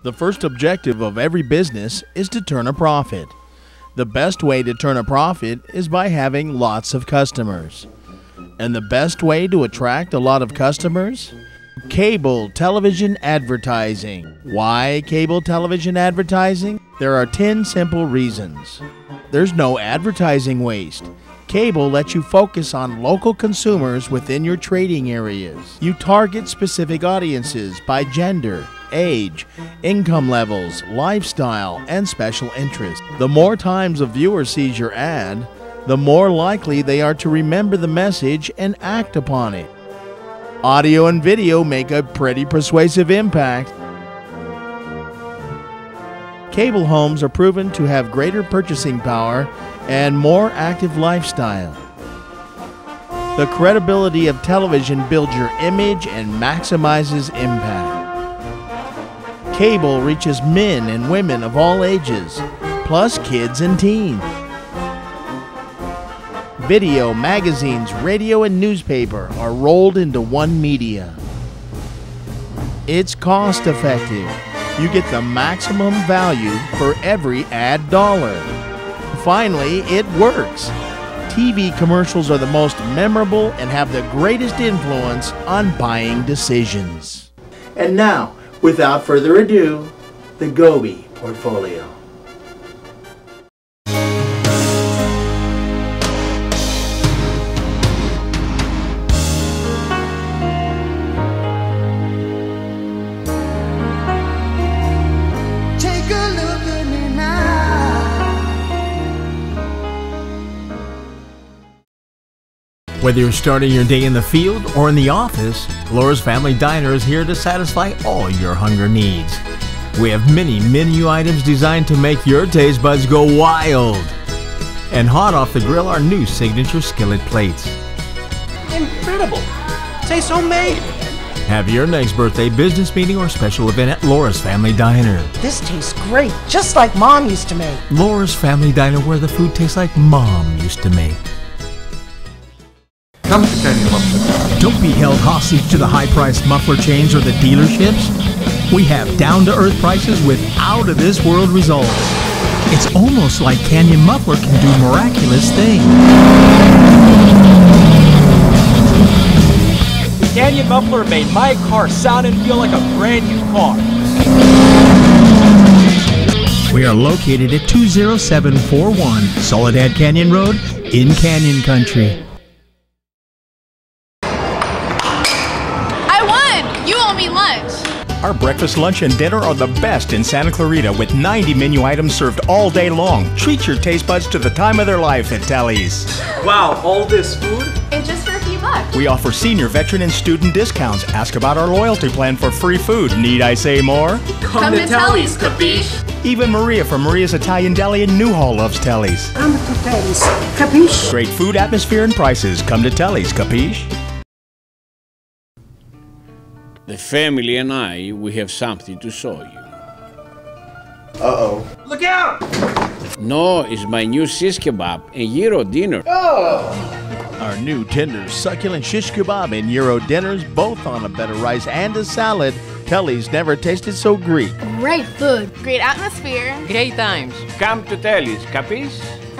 The first objective of every business is to turn a profit. The best way to turn a profit is by having lots of customers. And the best way to attract a lot of customers? Cable television advertising. Why cable television advertising? There are 10 simple reasons. There's no advertising waste. Cable lets you focus on local consumers within your trading areas. You target specific audiences by gender, age, income levels, lifestyle, and special interest. The more times a viewer sees your ad, the more likely they are to remember the message and act upon it. Audio and video make a pretty persuasive impact. Cable homes are proven to have greater purchasing power and more active lifestyle. The credibility of television builds your image and maximizes impact. Cable reaches men and women of all ages, plus kids and teens. Video, magazines, radio, and newspaper are rolled into one media. It's cost effective. You get the maximum value for every ad dollar. Finally, it works. TV commercials are the most memorable and have the greatest influence on buying decisions. And now, without further ado, the Gobi portfolio. Whether you're starting your day in the field or in the office, Laura's Family Diner is here to satisfy all your hunger needs. We have many menu items designed to make your taste buds go wild. And hot off the grill are new signature skillet plates. Incredible! Tastes homemade! Have your next birthday, business meeting, or special event at Laura's Family Diner. This tastes great, just like Mom used to make. Laura's Family Diner, where the food tastes like Mom used to make. Come to Canyon Muffler. Don't be held hostage to the high-priced muffler chains or the dealerships. We have down-to-earth prices with out-of-this-world results. It's almost like Canyon Muffler can do miraculous things. The Canyon Muffler made my car sound and feel like a brand new car. We are located at 20741 Soledad Canyon Road in Canyon Country. Our breakfast, lunch, and dinner are the best in Santa Clarita with 90 menu items served all day long. Treat your taste buds to the time of their life at Telly's. Wow, all this food? And just for a few bucks. We offer senior, veteran, and student discounts. Ask about our loyalty plan for free food. Need I say more? Come to Telly's, capiche? Even Maria from Maria's Italian Deli in Newhall loves Telly's. Come to Telly's, capiche? Great food, atmosphere, and prices. Come to Telly's, capiche? The family and I, we have something to show you. Uh-oh. Look out! No, it's my new shish kebab and gyro dinner. Oh! Our new tender, succulent shish kebab and gyro dinners, both on a bed of rice and a salad. Telly's never tasted so Greek. Great food. Great atmosphere. Great times. Come to Telly's, capiche?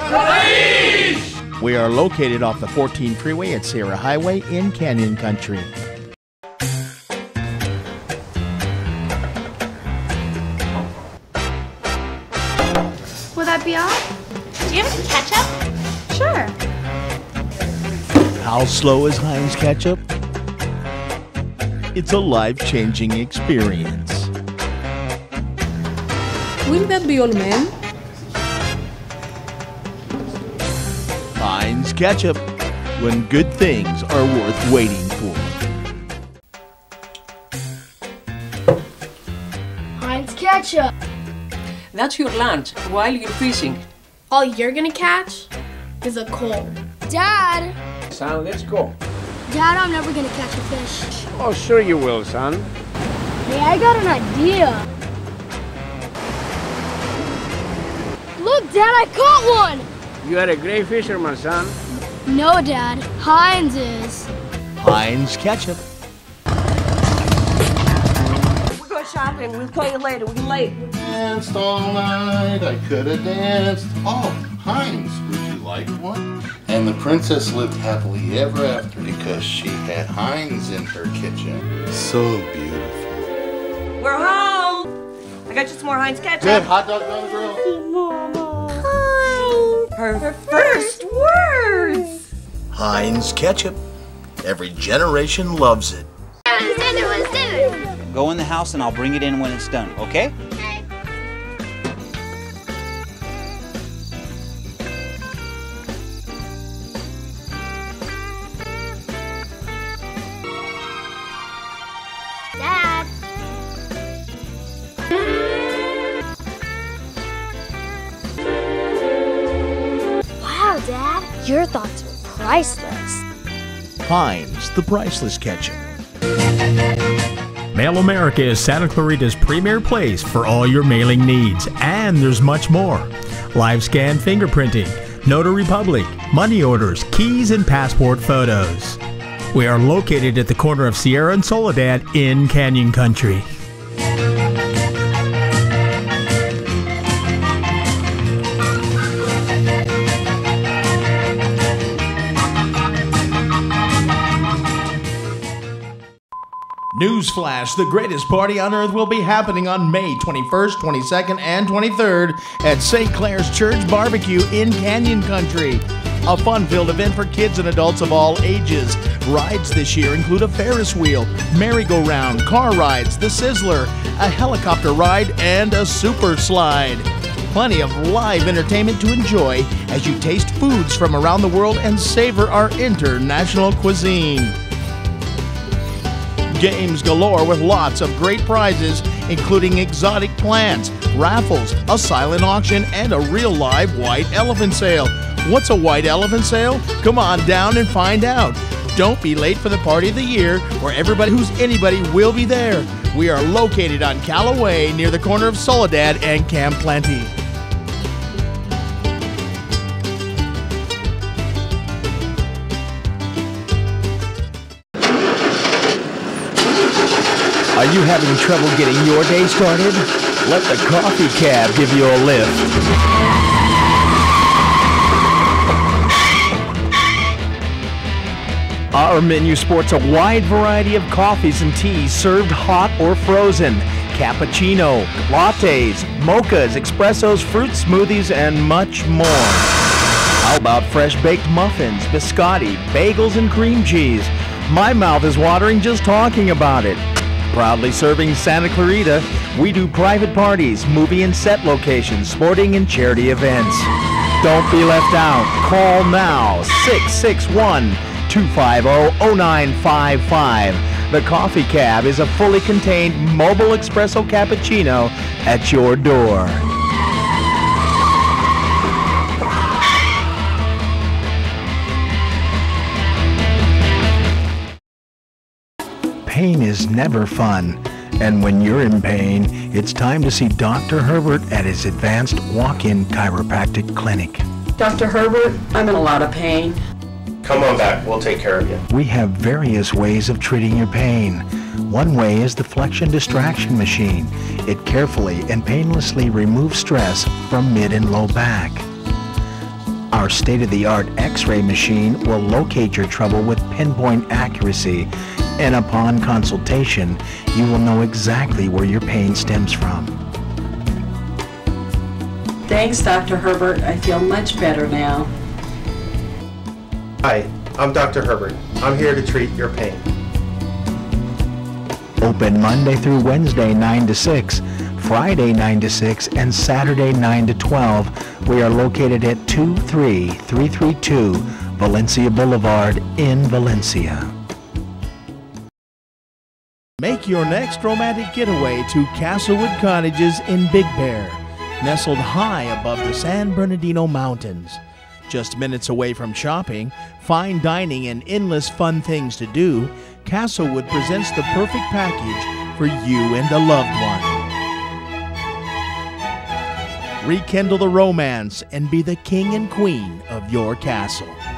We are located off the 14 freeway at Sierra Highway in Canyon Country. Will that be all? Do you have any ketchup? Sure. How slow is Heinz ketchup? It's a life-changing experience. Will that be all, man? Heinz ketchup, when good things are worth waiting for. Heinz ketchup. That's your lunch while you're fishing. All you're gonna catch is a cold. Dad! Son, let's go. Dad, I'm never gonna catch a fish. Oh, sure you will, son. Hey, I got an idea. Look, Dad, I caught one! You are a great fisherman, son. No, Dad. Heinz is. Heinz ketchup. We're go shopping. We'll call you later. We're late. Danced all night, I could have danced. Oh, Heinz, would you like one? And the princess lived happily ever after because she had Heinz in her kitchen. So beautiful. We're home. I got you some more Heinz ketchup. Good hot dogs on the grill. Her first words. Heinz ketchup. Every generation loves it. Go in the house and I'll bring it in when it's done, okay? Dad. Wow, Dad. Your thoughts are priceless. Heinz, the priceless ketchup. Mail America is Santa Clarita's premier place for all your mailing needs, and there's much more. Live scan fingerprinting, notary public, money orders, keys, and passport photos. We are located at the corner of Sierra and Soledad in Canyon Country. Newsflash, the greatest party on earth will be happening on May 21st, 22nd, and 23rd at St. Clair's Church Barbecue in Canyon Country. A fun-filled event for kids and adults of all ages. Rides this year include a Ferris wheel, merry-go-round, car rides, the Sizzler, a helicopter ride, and a super slide. Plenty of live entertainment to enjoy as you taste foods from around the world and savor our international cuisine. Games galore with lots of great prizes, including exotic plants, raffles, a silent auction, and a real live white elephant sale. What's a white elephant sale? Come on down and find out. Don't be late for the party of the year, where everybody who's anybody will be there. We are located on Callaway near the corner of Soledad and Camp Plenty. Are you having trouble getting your day started? Let the coffee cab give you a lift. Our menu sports a wide variety of coffees and teas served hot or frozen. Cappuccino, lattes, mochas, espressos, fruit smoothies, and much more. How about fresh baked muffins, biscotti, bagels, and cream cheese? My mouth is watering just talking about it. Proudly serving Santa Clarita, we do private parties, movie and set locations, sporting and charity events. Don't be left out. Call now, 661-250-0955. The Coffee Cab is a fully contained mobile espresso cappuccino at your door. Pain is never fun, and when you're in pain, it's time to see Dr. Herbert at his advanced walk-in chiropractic clinic. Dr. Herbert, I'm in a lot of pain. Come on back, we'll take care of you. We have various ways of treating your pain. One way is the Flexion Distraction Machine. It carefully and painlessly removes stress from mid and low back. Our state-of-the-art X-ray machine will locate your trouble with pinpoint accuracy, and upon consultation, you will know exactly where your pain stems from. Thanks, Dr. Herbert. I feel much better now. Hi, I'm Dr. Herbert. I'm here to treat your pain. Open Monday through Wednesday 9 to 6, Friday 9 to 6, and Saturday 9 to 12. We are located at 23332 Valencia Boulevard in Valencia. Make your next romantic getaway to Castlewood Cottages in Big Bear, nestled high above the San Bernardino Mountains. Just minutes away from shopping, fine dining, and endless fun things to do, Castlewood presents the perfect package for you and a loved one. Rekindle the romance and be the king and queen of your castle.